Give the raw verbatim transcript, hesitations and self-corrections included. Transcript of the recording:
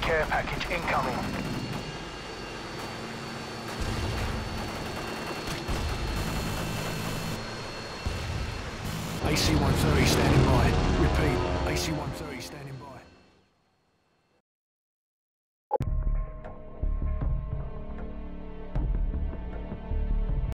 care package incoming. A C one thirty standing by. Repeat, A C one thirty standing by.